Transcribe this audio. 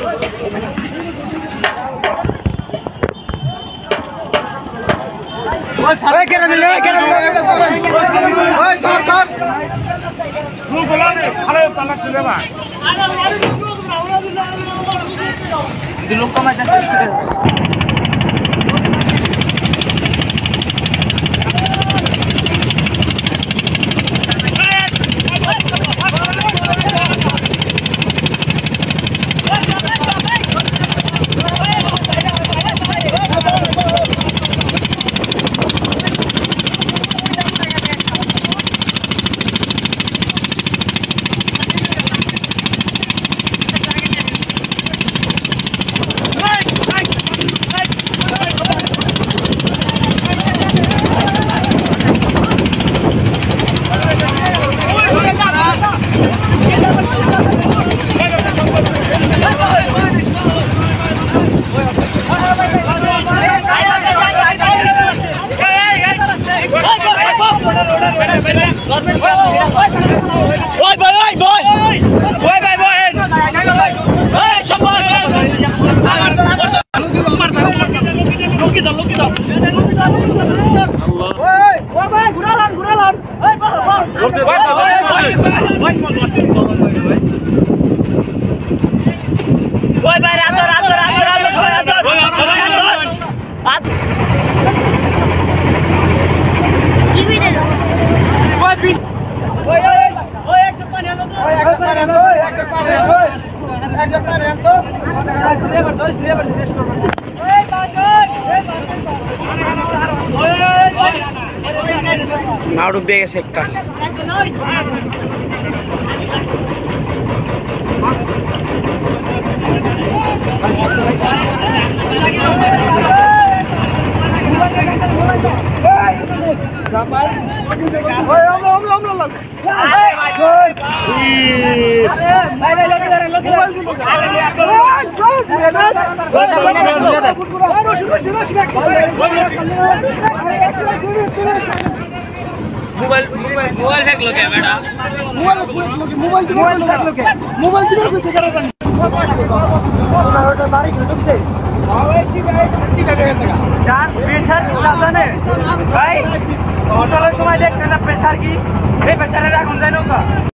লোক কমাই নাও ডুব দিয়ে গেছে একটা मोबाइल फेंक लो क्या बेटा मोबाइल कैसे करा যার প্রেসার জানে ভাই অচলের সময় দেখছেন না প্রেসার কি এই প্রেসারের এখন যায় নৌকা